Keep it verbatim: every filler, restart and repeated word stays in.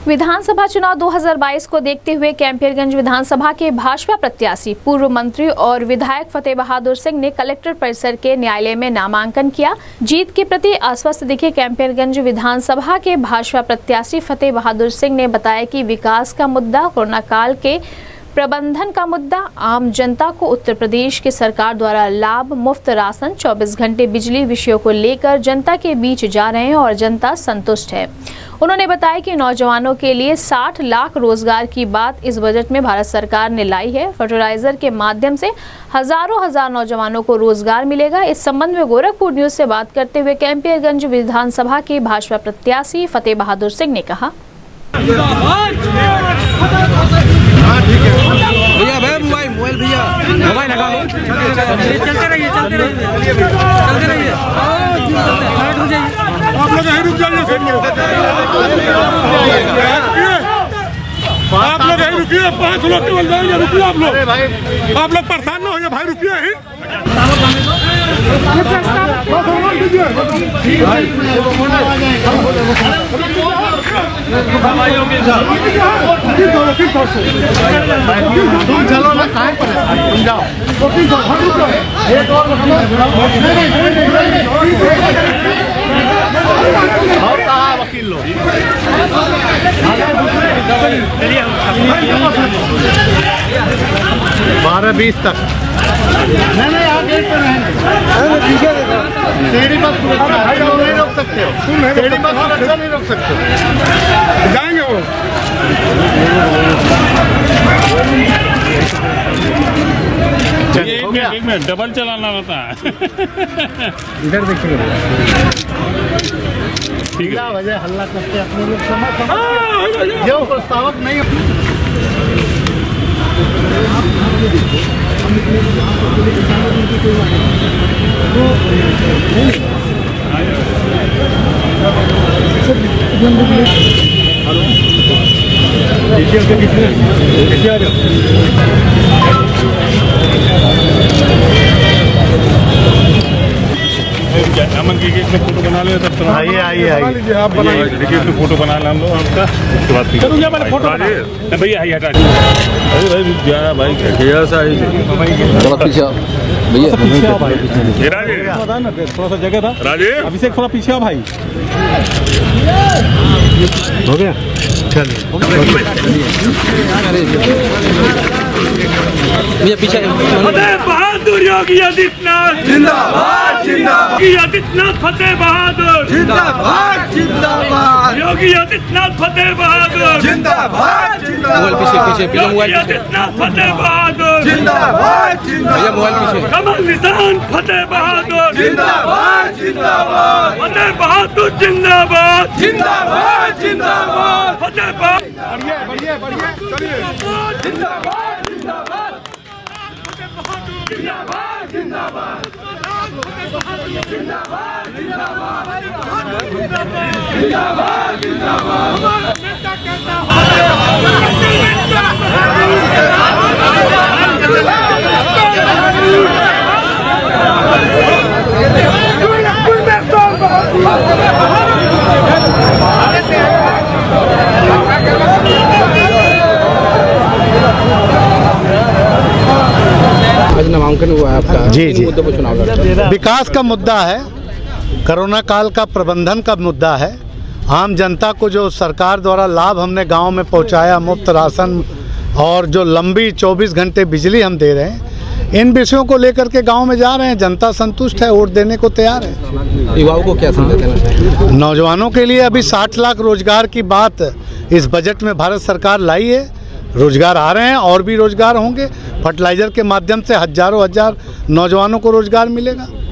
विधानसभा चुनाव दो हज़ार बाईस को देखते हुए कैंपियरगंज विधानसभा के भाजपा प्रत्याशी पूर्व मंत्री और विधायक फतेह बहादुर सिंह ने कलेक्टर परिसर के न्यायालय में नामांकन किया। जीत के प्रति आश्वस्त दिखे कैंपियरगंज विधानसभा के भाजपा प्रत्याशी फतेह बहादुर सिंह ने बताया कि विकास का मुद्दा, कोरोना काल के प्रबंधन का मुद्दा, आम जनता को उत्तर प्रदेश की सरकार द्वारा लाभ, मुफ्त राशन, चौबीस घंटे बिजली विषयों को लेकर जनता के बीच जा रहे हैं और जनता संतुष्ट है। उन्होंने बताया कि नौजवानों के लिए साठ लाख रोजगार की बात इस बजट में भारत सरकार ने लाई है। फर्टिलाइजर के माध्यम से हजारों हजार नौजवानों को रोजगार मिलेगा। इस संबंध में गोरखपुर न्यूज से बात करते हुए कैंपियरगंज विधानसभा के भाजपा प्रत्याशी फतेह बहादुर सिंह ने कहा, भैया भैया मोबाइल मोबाइल भैया मोबाइल लगा लो, चलते रहिए चलते रहिए चलते रहिए आप लोग यहीं रुक जाइए, आप लोग यहीं रुकिए, पाँच लोग केवल जाएंगे, रुकिए आप लोग, आप लोग परेशान ना होइए भाई, रुकिए यहीं। तुम चलो ना, कहाँ पर तुम जाओ, और कहाँ वकील लोग बारह बीस तक नहीं नहीं आप गेट पर रहेंगे, सीढ़ी पर नहीं रोक सकते हो, सीढ़ी पर सुरक्षा नहीं रोक सकते, जाएंगे वो। एक मिनट एक मिनट डबल चलाना होता है। इधर देखिए क्या वजह हल्ला करते अपने लोग, समझ जो प्रस्तावक नहीं अमन की एक फोटो बना ले, तब आइए आइए आइए आप बनाइए, देखिए तो फोटो बना ले हम लोग आपका, उसके बाद करूँगा मैंने फोटो भैया आइए हटा अरे भाई क्या भाई क्या सा थोड़ा पीछे भैया पीछे आओ भाई, थोड़ा सा जगह था राजेश, अभिषेक थोड़ा पीछे आओ भाई, हो गया चलिए भैया पीछे। फतेह बहादुर योगी आदित्यनाथ जिंदाबाद जिंदाबाद, योगी आदित्यनाथ फतेह बहादुर जिंदाबाद जिंदाबाद, योगी आदित्यनाथ फतेह बहादुर जिंदाबाद मोबाइल पीछे पीछे पीछे मोबाइल योगी आदित्यनाथ फतेह बहादुर जिंदाबाद भैया मोबाइल पीछे, कमल निशान फतेह बहादुर जिंदाबाद जिंदाबाद, फतेह बहादुर जिंदाबाद जिंदाबाद जिंदाबाद, फतेह बहादुर बढ़िया बढ़िया चलिए जिंदाबाद जिंदाबाद, जिंदाबाद जिंदाबाद, जिंदाबाद जिंदाबाद, जिंदाबाद नेता कैसा आज नामांकन हुआ है आपका, जी जी, मुद्दों पर चुनाव लड़ रहे हैं। विकास का मुद्दा है, कोरोना काल का प्रबंधन का मुद्दा है, आम जनता को जो सरकार द्वारा लाभ हमने गांव में पहुंचाया, मुफ्त राशन और जो लंबी चौबीस घंटे बिजली हम दे रहे हैं, इन विषयों को लेकर के गांव में जा रहे हैं। जनता संतुष्ट है, वोट देने को तैयार है। युवाओं को क्या संदेश देना चाहिए? नौजवानों के लिए अभी साठ लाख रोजगार की बात इस बजट में भारत सरकार लाई है। रोजगार आ रहे हैं और भी रोजगार होंगे। फर्टिलाइजर के माध्यम से हजारों हजार नौजवानों को रोजगार मिलेगा।